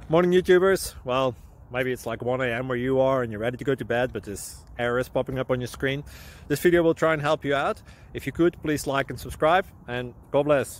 Morning YouTubers. Well, maybe it's like 1 a.m. where you are and you're ready to go to bed, but this error is popping up on your screen. This video will try and help you out. If you could, please like and subscribe, and God bless.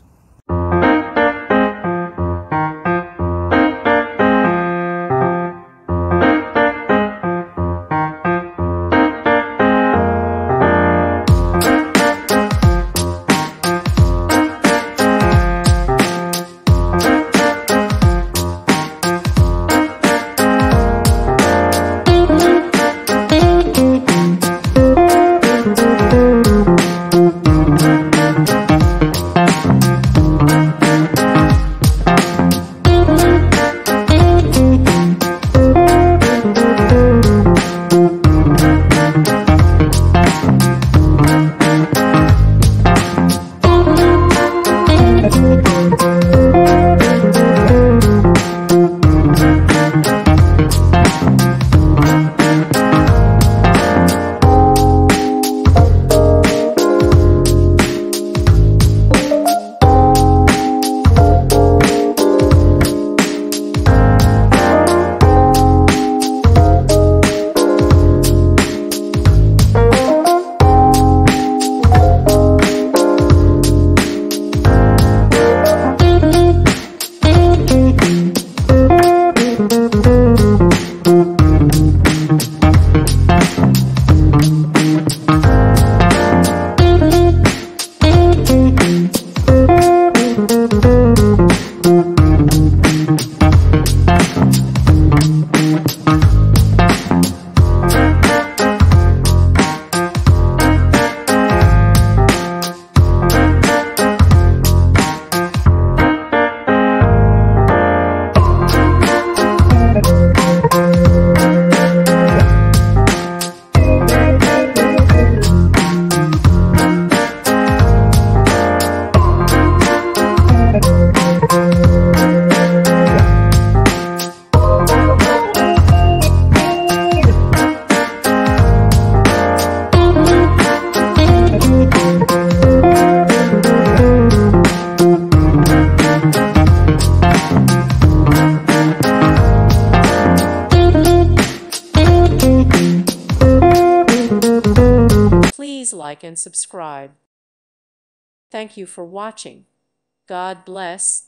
Please like and subscribe. Thank you for watching. God bless.